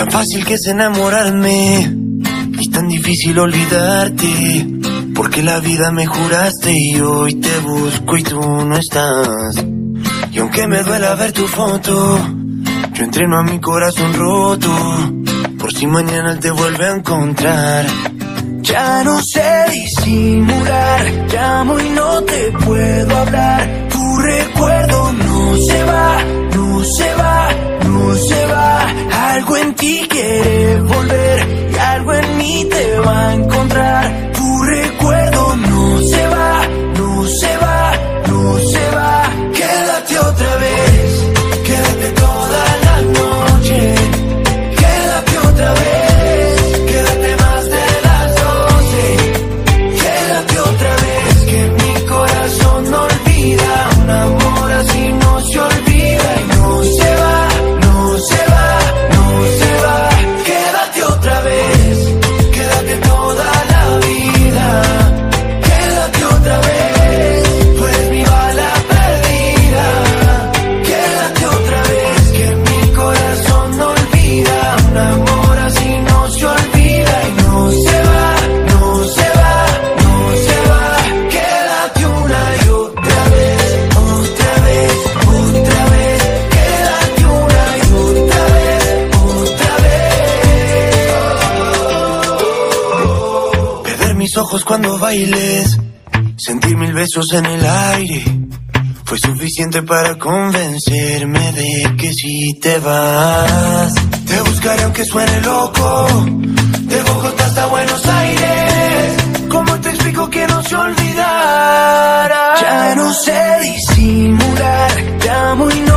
Tan fácil que es enamorarme y tan difícil olvidarte, porque la vida me juraste y hoy te busco y tú no estás. Y aunque me duela ver tu foto, yo entreno a mi corazón roto, por si mañana él te vuelve a encontrar. Ya no sé disimular, llamo y no te puedo hablar. Tu recuerdo no se va, no se va, no se va. Algo en ti quiere volver y algo en mí te va a encontrar. Tu recuerdo no se va, no se va, no se va. Quédate otra vez, quédate toda la noche. Quédate otra vez, quédate más de las 12. Quédate otra vez, que mi corazón no olvida. Un amor así no se olvida y no se va, no se va, no se va. Quédate otra vez, quédate toda la vida. Quédate otra vez, tú eres mi bala perdida. Quédate otra vez, que mi corazón no olvida. Un amor así no se olvida y no se va, no se va, no se va. Quédate una y otra vez, otra vez, otra vez. Quédate una y otra vez, otra vez. Perder mis ojos cuando bailes, sentir 1000 besos en el aire, fue suficiente para convencerme de que si te vas, te buscaré aunque suene loco, de Bogotá hasta Buenos Aires. ¿Cómo te explico que no se olvidara? Ya no sé disimular, llamo y no